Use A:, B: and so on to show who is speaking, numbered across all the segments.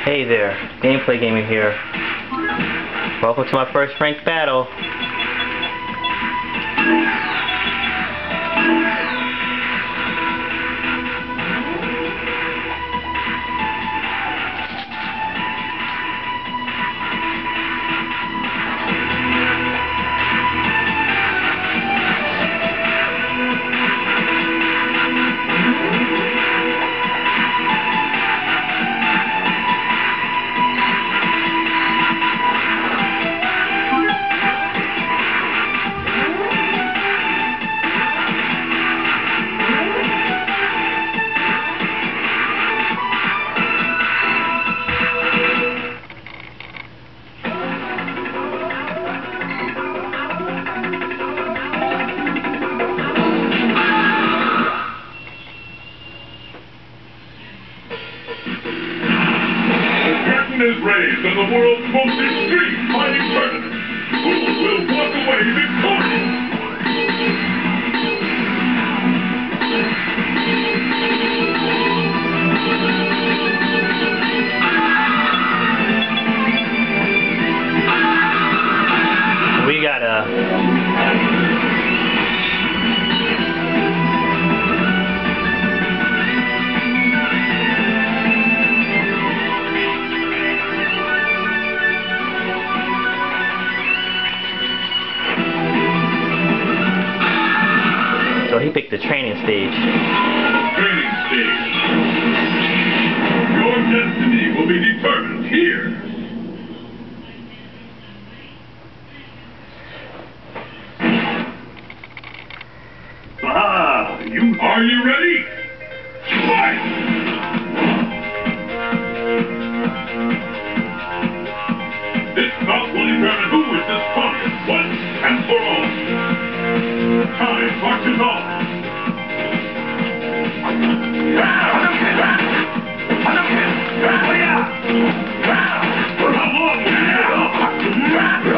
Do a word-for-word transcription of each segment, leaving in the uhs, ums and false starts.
A: Hey there, Gameplay Gaming here. Welcome to my first ranked battle.
B: Is raised on the world's most extreme fighting tournament. Who will walk away victorious?
A: We got a So he picked the training stage.
B: Training stage. Your destiny will be determined here. Ah, you are you ready? Fight! This bout will determine who is the strongest once and for all. Time marches on. For how long will you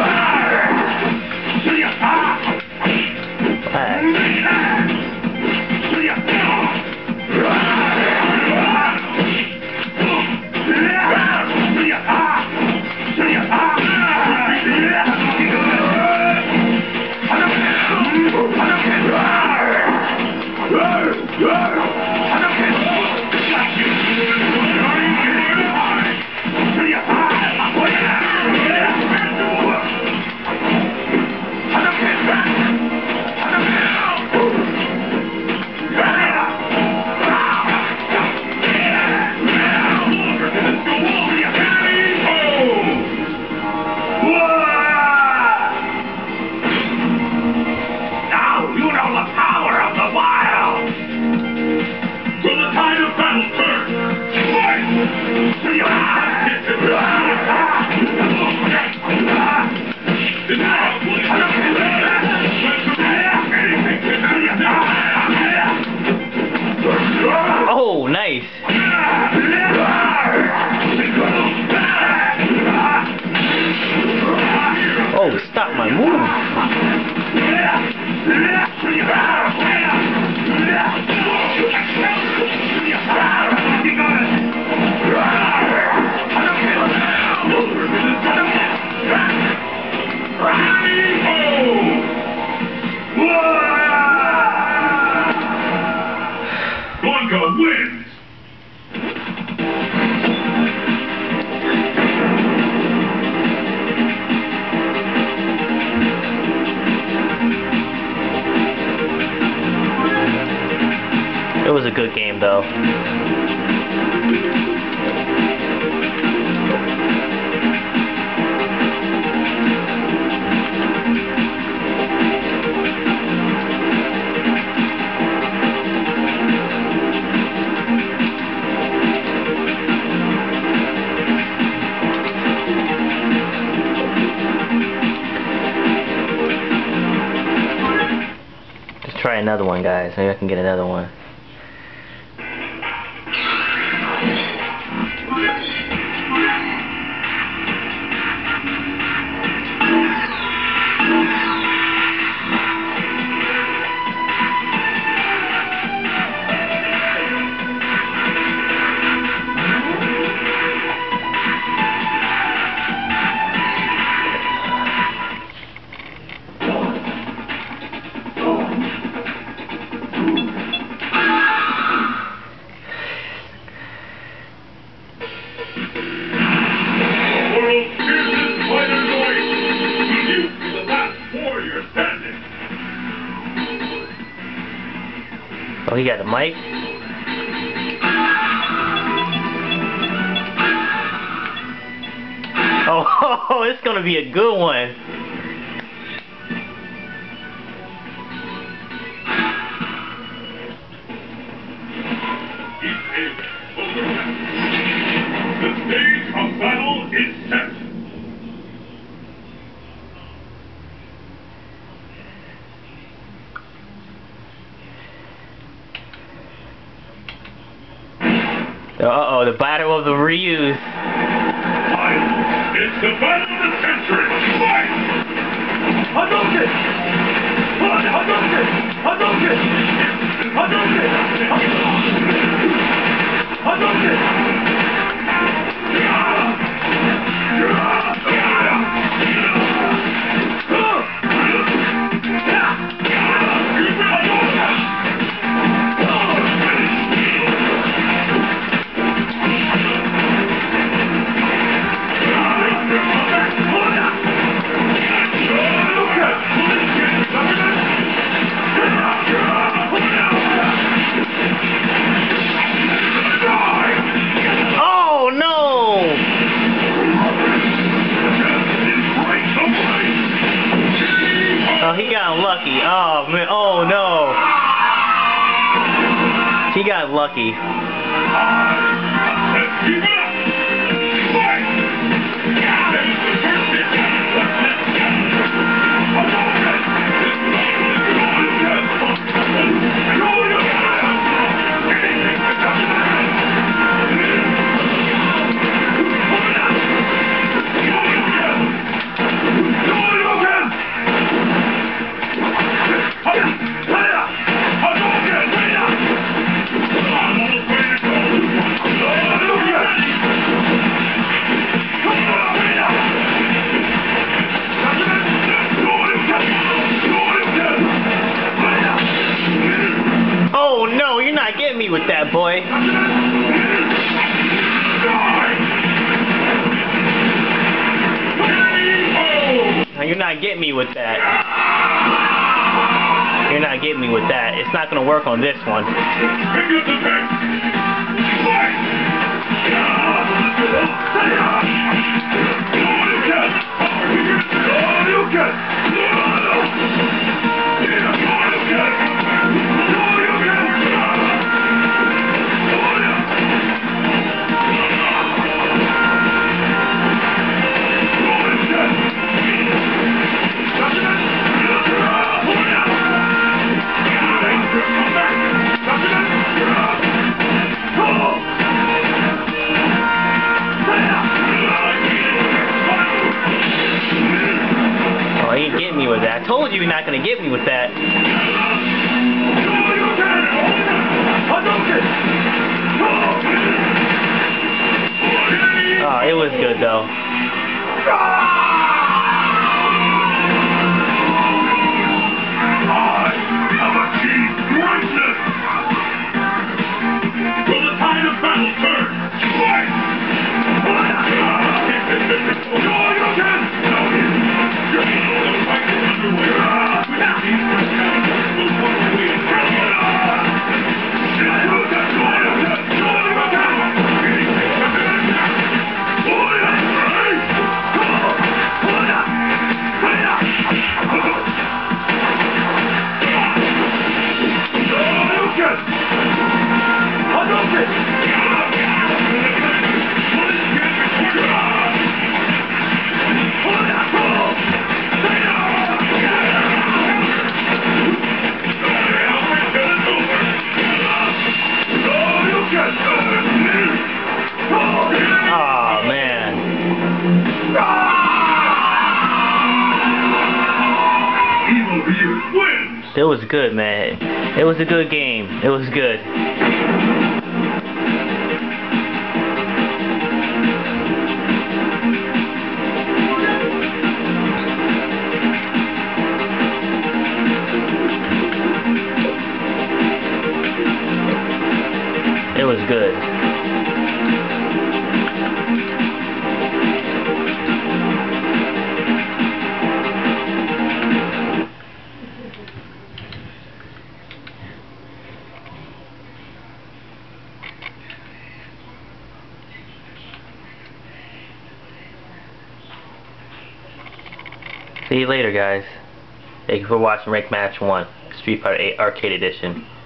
A: Oh, nice. Oh, stop my move.
B: Blanca wins!
A: It was a good game though. Try another one, guys. Maybe I can get another one. he got a mic. Oh, it's gonna be a good one.
B: The stage of battle is set.
A: Uh-oh, the battle of the reuse.
B: It's the battle of the century. Fight!
C: Hadouken! Hadouken! Hadouken! Hadouken! Hadouken!
A: Oh no! Oh, he got unlucky. Oh man, oh no. He got lucky.
B: Let's keep it up. Fight!
A: Oh no, you're not getting me with that, boy. No, you're not getting me with that. You're not getting me with that. It's not gonna work on this one. Oh, he ain't getting me with that. I told you you're not gonna get me with that. Oh, it was good though.
B: Will the tide of battle turn? Fight!
A: Oh man.
B: Evil View wins!
A: It was good, man. It was a good game. It was good. It was good. See you later, guys. Thank you for watching Rank Match one, Street Fighter eight Arcade Edition.